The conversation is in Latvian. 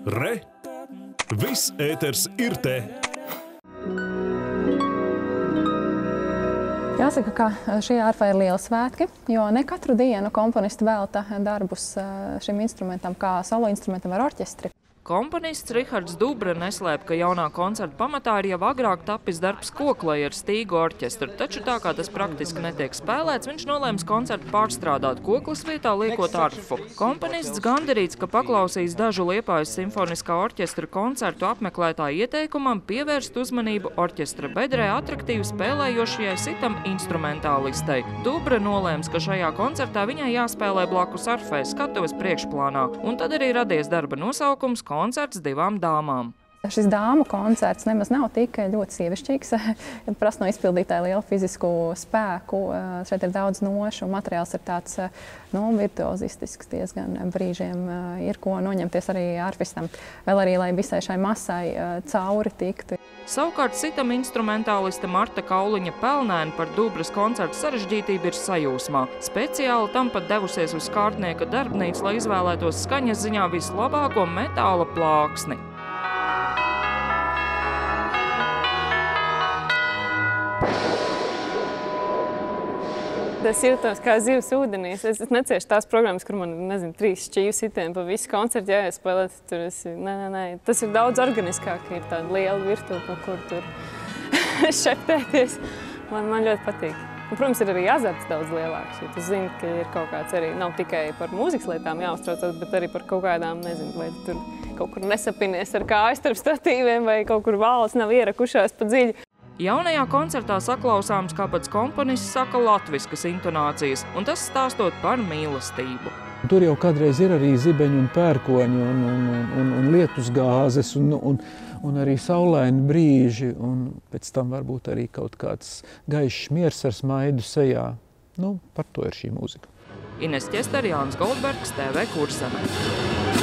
Re! Viss ēters ir te! Jāsaka, ka šī ārfā ir liela svētki, jo ne katru dienu komponisti velta darbus šim instrumentam kā solo instrumentam ar orķestri. Komponists Rihards Dubra neslēp, ka jaunā koncerta pamatā ir jau agrāk tapis darbs Koklai ar stīgu orķestru, taču tā kā tas praktiski netiek spēlēts, viņš nolēms koncertu pārstrādāt koklas vietā, liekot arfu. Komponists gandarīts, ka paklausījis dažu Liepājas simfoniskā orķestra koncertu apmeklētāju ieteikumam pievērst uzmanību orķestra bedrē atraktīvi spēlējošajai sitam instrumentālistei. Dubra nolēms, ka šajā koncertā viņai jāspēlē blakus arfai skatuves priekšplānā, un tad arī radies darba nosaukums koncerts divām dāmām. Šis dāmu koncerts nemaz nav tik ļoti sievišķīgs. Prasa no izpildītāja lielu fizisku spēku. Šeit ir daudz nošu. Materiāls ir tāds virtuozistisks diezgan brīžiem. Ir ko noņemties arī arfistam. Vēl arī, lai visai šai masai cauri tiktu. Savukārt sitam instrumentāliste Marta Kauliņa Pelnēna par Dubras koncertu sarežģītību ir sajūsmā. Speciāli tam pat devusies uz kārtnieka darbnīcu, lai izvēlētos skaņas ziņā vislabāko metāla plāksni. Es jūtos kā zivs ūdenīs. Es neciešu tās programmas, kur man, 3 šķīvu sitieni pa visu koncertu jāiespēlē. Nē. Tas ir daudz organiskāk, ir tāda liela virtuve, pa kur tur šeptēties. Man ļoti patīk. Un, protams, ir arī azarts daudz lielāks, jo tu zini, ka ir kaut kāds arī, nav tikai par mūzikas lietām jāuztraucās, bet arī par kaut kādām, vai tur kaut kur nesapinies ar kāju starp statīviem, vai kaut kur valsts nav ierakušās pa dziļu. Jaunajā koncertā saklausāms, kā pats komponists saka, latviskas intonācijas, un tas stāstot par mīlestību. Tur jau kādreiz ir arī zibeņi un pērkoņi un lietus gāzes un arī saulaini brīži, un pēc tam varbūt arī kaut kāds gaišs miers ar smaidu sejā. Par to ir šī mūzika. Ines Ķester, Jānis Goldbergs, TV Kurseme.